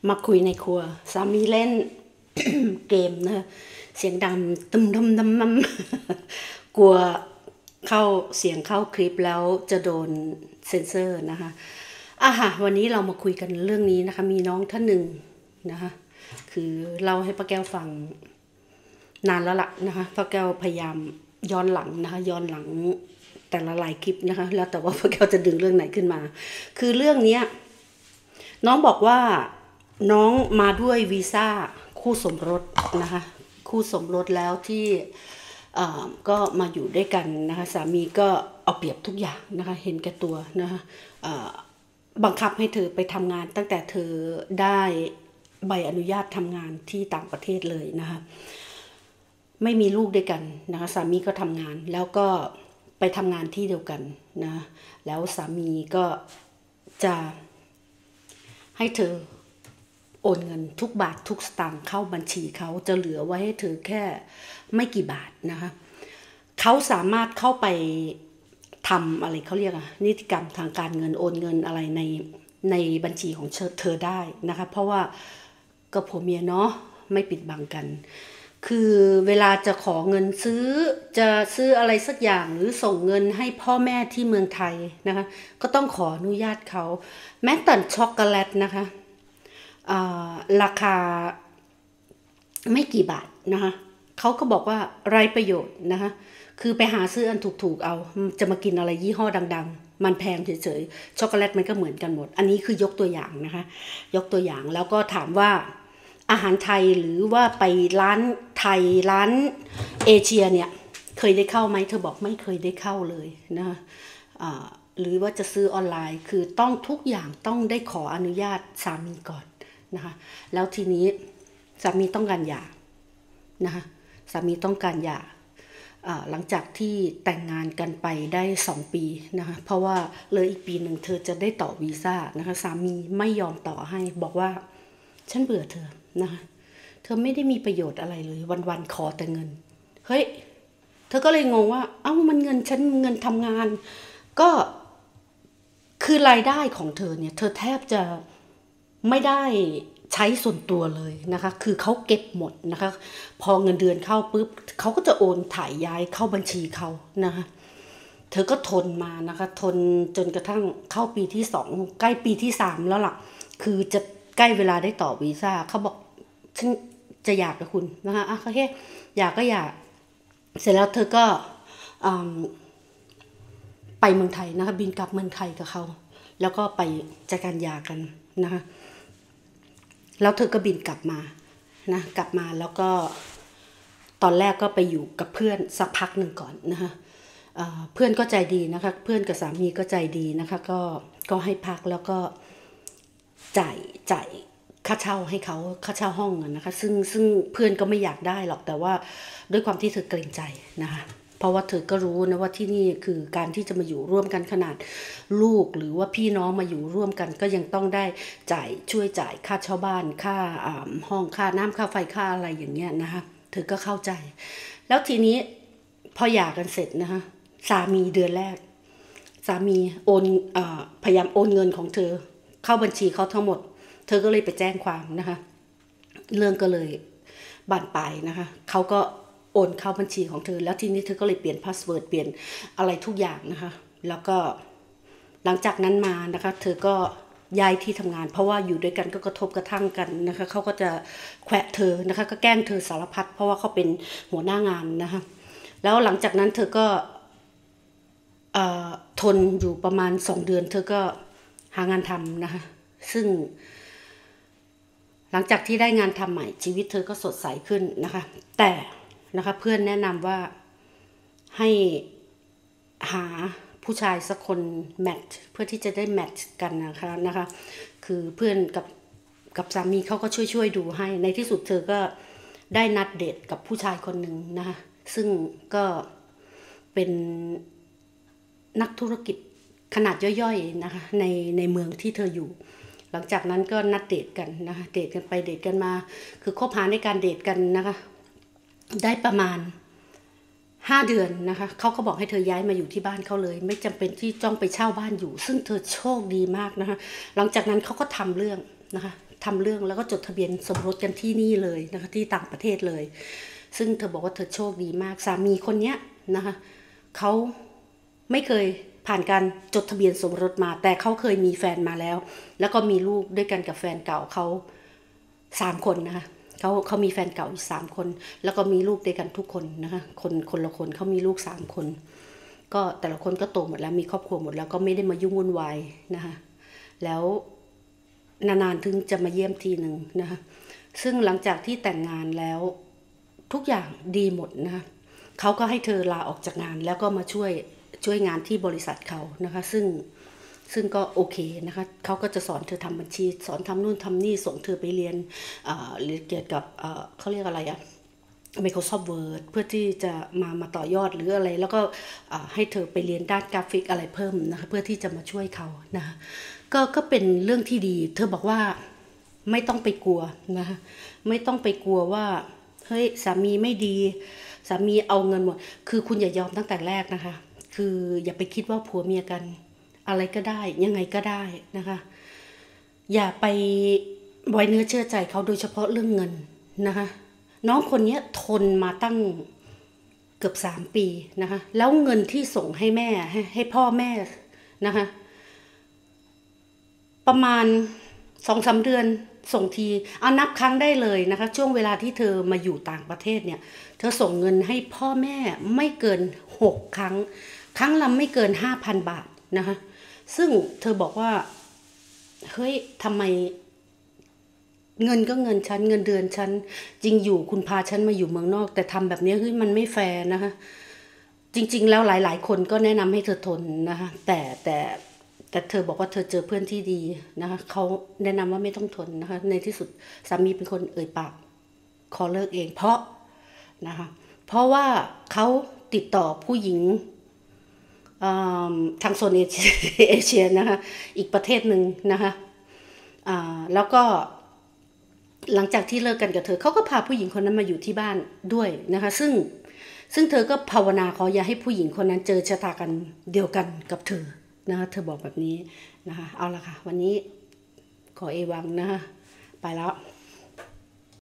มาคุยในครัวสามีเล่น เกมนะเสียงดังตึมตึมตึมตึมกลัวเข้าเสียงเข้าคลิปแล้วจะโดนเซ็นเซอร์นะคะวันนี้เรามาคุยกันเรื่องนี้นะคะมีน้องท่านหนึ่งนะคะคือเล่าให้ป้าแก้วฟังนานแล้วล่ะนะคะป้าแก้วพยายามย้อนหลังนะคะย้อนหลังแต่ละหลายคลิปนะคะแล้วแต่ว่าป้าแก้วจะดึงเรื่องไหนขึ้นมาคือเรื่องนี้น้องบอกว่าน้องมาด้วยวีซ่าคู่สมรสนะคะคู่สมรสแล้วที่ก็มาอยู่ด้วยกันนะคะสามีก็เอาเปรียบทุกอย่างนะคะเห็นแก่ตัวนะคะบังคับให้เธอไปทำงานตั้งแต่เธอได้ใบอนุญาตทำงานที่ต่างประเทศเลยนะคะไม่มีลูกด้วยกันนะคะสามีก็ทำงานแล้วก็ไปทำงานที่เดียวกันนะแล้วสามีก็จะให้เธอโอนเงินทุกบาททุกสตางค์เข้าบัญชีเขาจะเหลือไว้ให้เธอแค่ไม่กี่บาทนะคะเขาสามารถเข้าไปทำอะไรเขาเรียกนิติกรรมทางการเงินโอนเงินอะไรในบัญชีของเธอได้นะคะเพราะว่าก็ผัวเมียเนาะไม่ปิดบังกันคือเวลาจะขอเงินจะซื้ออะไรสักอย่างหรือส่งเงินให้พ่อแม่ที่เมืองไทยนะคะก็ต้องขออนุญาตเขาแม้แต่ช็อกโกแลตนะคะราคาไม่กี่บาทนะคะเขาก็บอกว่าไร้ประโยชน์นะคะคือไปหาซื้ออันถูกๆเอาจะมากินอะไรยี่ห้อดังๆมันแพงเฉยๆช็อกโกแลตมันก็เหมือนกันหมดอันนี้คือยกตัวอย่างนะคะยกตัวอย่างแล้วก็ถามว่าอาหารไทยหรือว่าไปร้านไทยร้านเอเชียเนี่ยเคยได้เข้าไหมเธอบอกไม่เคยได้เข้าเลยนะคะหรือว่าจะซื้อออนไลน์คือต้องทุกอย่างต้องได้ขออนุญาตสามีก่อนนะคะแล้วทีนี้สามีต้องการหย่านะคะสามีต้องการหย่าหลังจากที่แต่งงานกันไปได้2 ปีนะคะเพราะว่าเลยอีกปีหนึ่งเธอจะได้ต่อวีซ่านะคะสามีไม่ยอมต่อให้บอกว่าฉันเบื่อเธอนะคะเธอไม่ได้มีประโยชน์อะไรเลยวันๆขอแต่เงินเฮ้ยเธอก็เลยงงว่ามันเงินฉันเงินทำงานก็คือรายได้ของเธอเนี่ยเธอแทบจะไม่ได้ใช้ส่วนตัวเลยนะคะคือเขาเก็บหมดนะคะพอเงินเดือนเข้าปุ๊บเขาก็จะโอนถ่ายย้ายเข้าบัญชีเขานะคะเธอก็ทนมานะคะทนจนกระทั่งเข้าปีที่2ใกล้ปีที่3แล้วล่ะคือจะใกล้เวลาได้ต่อวีซ่าเขาบอกฉันจะหย่ากับคุณนะคะโอเคหย่าก็หย่าเสร็จแล้วเธอก็ไปเมืองไทยนะคะบินกลับเมืองไทยกับเขาแล้วก็ไปจัดการหย่ากันนะคะแล้วเธอก็บินกลับมานะกลับมาแล้วก็ตอนแรกก็ไปอยู่กับเพื่อนสักพักหนึ่งก่อนนะคะเพื่อนก็ใจดีนะคะเพื่อนกับสามีก็ใจดีนะคะก็ให้พักแล้วก็จ่ายค่าเช่าให้เขาค่าเช่าห้องนะคะซึ่งเพื่อนก็ไม่อยากได้หรอกแต่ว่าด้วยความที่เธอเกรงใจนะคะเพราะว่าเธอก็รู้นะว่าที่นี่คือการที่จะมาอยู่ร่วมกันขนาดลูกหรือว่าพี่น้องมาอยู่ร่วมกันก็ยังต้องได้ช่วยจ่ายค่าเช่าบ้านค่าห้องค่าน้ำค่าไฟค่าอะไรอย่างเงี้ยนะคะเธอก็เข้าใจแล้วทีนี้พอหย่ากันเสร็จนะคะสามีเดือนแรกสามีพยายามโอนเงินของเธอเข้าบัญชีเขาทั้งหมดเธอก็เลยไปแจ้งความนะคะเรื่องก็เลยบานปลายนะคะเขาก็โอนเข้าบัญชีของเธอแล้วทีนี้เธอก็เลยเปลี่ยนพาสเวิร์ดเปลี่ยนอะไรทุกอย่างนะคะแล้วก็หลังจากนั้นมานะคะเธอก็ย้ายที่ทำงานเพราะว่าอยู่ด้วยกันก็กระทบกระทั่งกันนะคะเขาก็จะแขวะเธอนะคะก็แกล้งเธอสารพัดเพราะว่าเขาเป็นหัวหน้างานนะคะแล้วหลังจากนั้นเธอก็ทนอยู่ประมาณ2 เดือนเธอก็หางานทำนะคะซึ่งหลังจากที่ได้งานทำใหม่ชีวิตเธอก็สดใสขึ้นนะคะแต่นะคะเพื่อนแนะนำว่าให้หาผู้ชายสักคนแมทช์เพื่อที่จะได้แมทช์กันนะคะคือเพื่อนกับสามีเขาก็ช่วยดูให้ในที่สุดเธอก็ได้นัดเดทกับผู้ชายคนหนึ่งนะคะซึ่งก็เป็นนักธุรกิจขนาดย่อยๆนะคะในเมืองที่เธออยู่หลังจากนั้นก็นัดเดทกันนะคะเดทกันไปเดทกันมาคือคบหาในการเดทกันนะคะได้ประมาณ5 เดือนนะคะเขาก็บอกให้เธอย้ายมาอยู่ที่บ้านเขาเลยไม่จำเป็นที่ต้องไปเช่าบ้านอยู่ซึ่งเธอโชคดีมากนะคะหลังจากนั้นเขาก็ทำเรื่องนะคะทำเรื่องแล้วก็จดทะเบียนสมรสกันที่นี่เลยนะคะที่ต่างประเทศเลยซึ่งเธอบอกว่าเธอโชคดีมากสามีคนเนี้ยนะคะเขาไม่เคยผ่านการจดทะเบียนสมรสมาแต่เขาเคยมีแฟนมาแล้วแล้วก็มีลูกด้วยกันกับแฟนเก่าเขา3 คนนะคะเขามีแฟนเก่าอีก3 คนแล้วก็มีลูกด้วยกันทุกคนนะคะคนละคนเขามีลูก3 คนก็แต่ละคนก็โตหมดแล้วมีครอบครัวหมดแล้วก็ไม่ได้มายุ่งวุ่นวายนะคะแล้วนานๆถึงจะมาเยี่ยมทีหนึ่งนะคะซึ่งหลังจากที่แต่งงานแล้วทุกอย่างดีหมดนะคะเขาก็ให้เธอลาออกจากงานแล้วก็มาช่วยงานที่บริษัทเขานะคะซึ่งก็โอเคนะคะเขาก็จะสอนเธอทำบัญชีสอนทำนู่นทำนี่ส่งเธอไปเรียนเกี่ยวกับเขาเรียกอะไรอะMicrosoft Word เพื่อที่จะมาต่อยอดหรืออะไรแล้วก็ให้เธอไปเรียนด้านกราฟิกอะไรเพิ่มนะคะเพื่อที่จะมาช่วยเขานะคะก็เป็นเรื่องที่ดีเธอบอกว่าไม่ต้องไปกลัวนะคะไม่ต้องไปกลัวว่าเฮ้ยสามีไม่ดีสามีเอาเงินหมดคือคุณอย่ายอมตั้งแต่แรกนะคะคืออย่าไปคิดว่าผัวเมียกันอะไรก็ได้ยังไงก็ได้นะคะอย่าไปไว้เนื้อเชื่อใจเขาโดยเฉพาะเรื่องเงินนะคะน้องคนนี้ทนมาตั้งเกือบ3 ปีนะคะแล้วเงินที่ส่งให้แม่ให้พ่อแม่นะคะประมาณ2-3 เดือนส่งทีเอานับครั้งได้เลยนะคะช่วงเวลาที่เธอมาอยู่ต่างประเทศเนี่ยเธอส่งเงินให้พ่อแม่ไม่เกิน6 ครั้งครั้งละไม่เกิน 5,000 บาทนะคะซึ่งเธอบอกว่าเฮ้ยทำไมเงินก็เงินฉันเงินเดือนฉันจริงอยู่คุณพาฉันมาอยู่เมืองนอกแต่ทำแบบนี้เฮ้ยมันไม่แฟร์นะคะจริงๆแล้วหลายๆคนก็แนะนำให้เธอทนนะคะแต่เธอบอกว่าเธอเจอเพื่อนที่ดีนะคะเขาแนะนำว่าไม่ต้องทนนะคะในที่สุดสามีเป็นคนเอ่ยปากขอเลิกเองเพราะนะคะเพราะว่าเขาติดต่อผู้หญิงทางโซนเอเชียนะคะอีกประเทศหนึ่งนะคะแล้วก็หลังจากที่เลิกกันกับเธอเขาก็พาผู้หญิงคนนั้นมาอยู่ที่บ้านด้วยนะคะซึ่งเธอก็ภาวนาขออย่าให้ผู้หญิงคนนั้นเจอชะตากรรมเดียวกันกับเธอนะคะเธอบอกแบบนี้นะคะเอาละค่ะวันนี้ขอเอวังนะคะไปแล้ว